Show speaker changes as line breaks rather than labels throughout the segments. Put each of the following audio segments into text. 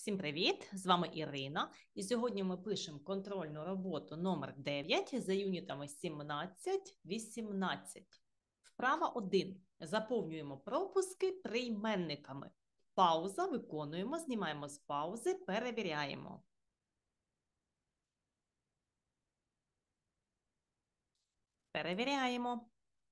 Всім привіт! З вами Ірина. І сьогодні ми пишемо контрольну роботу номер 9 за юнітами 17-18. Вправа 1. Заповнюємо пропуски прийменниками. Пауза, виконуємо, знімаємо з паузи, перевіряємо. Перевіряємо.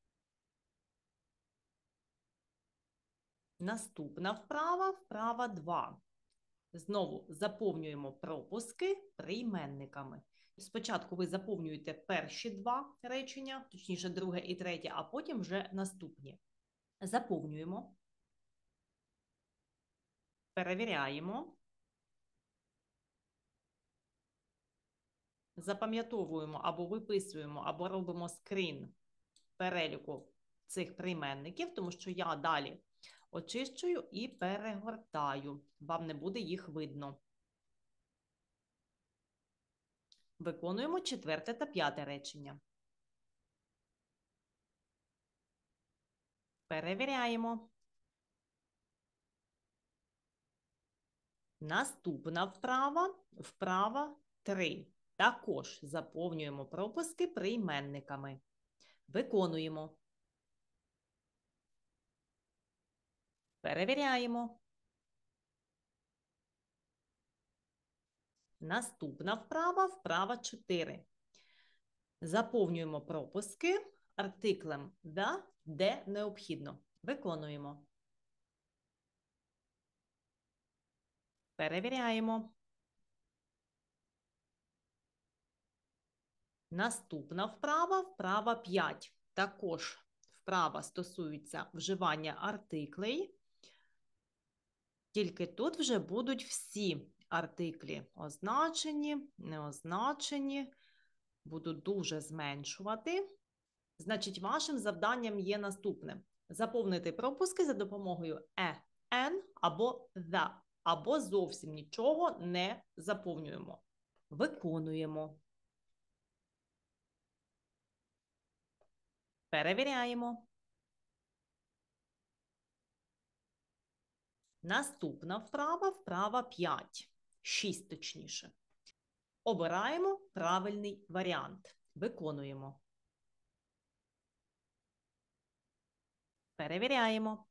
Наступна вправа, вправа 2. Знову заповнюємо пропуски прийменниками. Спочатку ви заповнюєте перші два речення, точніше друге і третє, а потім вже наступні. Заповнюємо. Перевіряємо. Запам'ятовуємо або виписуємо, або робимо скрін переліку цих прийменників, тому що я далі очищую і перегортаю. Вам не буде їх видно. Виконуємо четверте та п'яте речення. Перевіряємо. Наступна вправа, вправа 3. Також заповнюємо пропуски прийменниками. Виконуємо. Перевіряємо. Наступна вправа, вправа 4. Заповнюємо пропуски артиклем «да», «де» необхідно. Виконуємо. Перевіряємо. Наступна вправа, вправа 5. Також вправа стосується вживання артиклей. Тільки тут вже будуть всі артиклі означені, неозначені. Буду дуже зменшувати. Значить, вашим завданням є наступне. Заповнити пропуски за допомогою «ен» або «the», або зовсім нічого не заповнюємо. Виконуємо. Перевіряємо. Наступна вправа, вправа 5. 6 точніше. Обираємо правильний варіант. Виконуємо. Перевіряємо.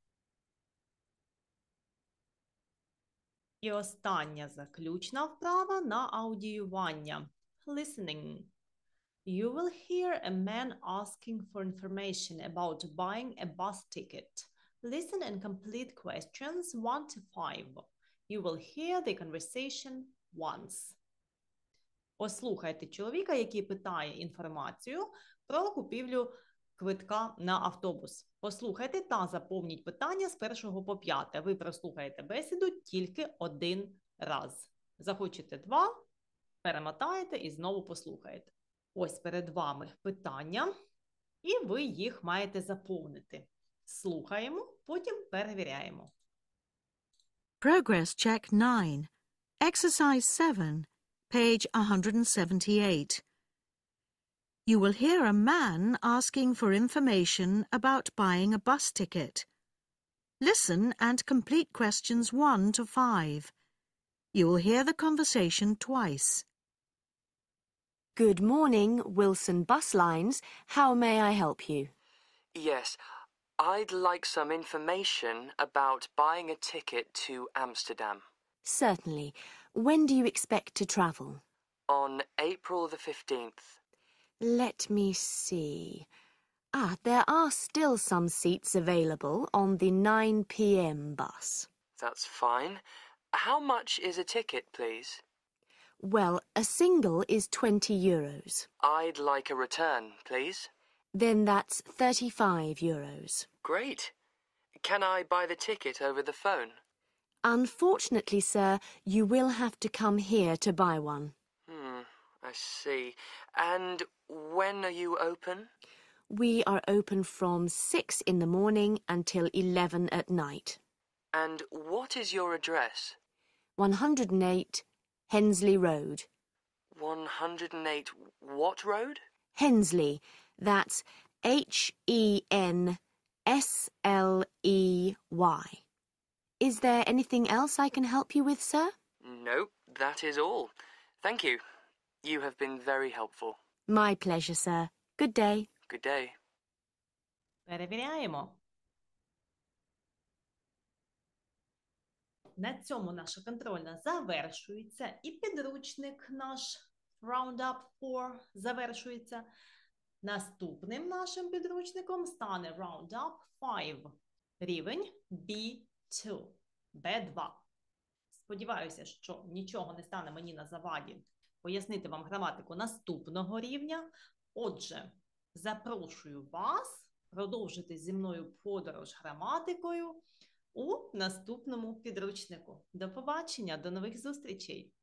І остання заключна вправа на аудіювання. Listening. You will hear a man asking for information about buying a bus ticket. Listen and complete questions 1 to 5. You will hear the conversation once. Послухайте чоловіка, який питає інформацію про купівлю квитка на автобус. Послухайте та заповніть питання з 1 по 5. Ви прослухаєте бесіду тільки один раз. Захочете 2, перемотаєте і знову послухаєте. Ось перед вами питання, і ви їх маєте заповнити. Слухаємо, потім перевіряємо.
Progress check 9. Exercise 7. Page 178. You will hear a man asking for information about buying a bus ticket. Listen and complete questions 1 to 5. You will hear the conversation twice.
Good morning, Wilson Bus Lines. How may I help you?
Yes, I'd like some information about buying a ticket to Amsterdam.
Certainly. When do you expect to travel?
On April the 15th.
Let me see. There are still some seats available on the 9 p.m. bus.
That's fine. How much is a ticket, please?
Well, a single is €20.
I'd like a return, please.
Then that's €35.
Great. Can I buy the ticket over the phone?
Unfortunately, sir, you will have to come here to buy one.
I see. And when are you open?
We are open from 6 in the morning until 11 at night.
And what is your address?
108 Hensley Road.
108 what road?
Hensley. That's Hensley. Is there anything else I can help you with, sir?
No, that is all. Thank you. You have been very helpful.
My pleasure, sir. Good day.
Good day.
Перевіряємо. На цьому наша контрольна завершується. І підручник наш Roundup 4 завершується. Наступним нашим підручником стане Roundup 5. Рівень B2. B2. Сподіваюся, що нічого не стане мені на заваді пояснити вам граматику наступного рівня. Отже, запрошую вас продовжити зі мною подорож граматикою у наступному підручнику. До побачення, до нових зустрічей!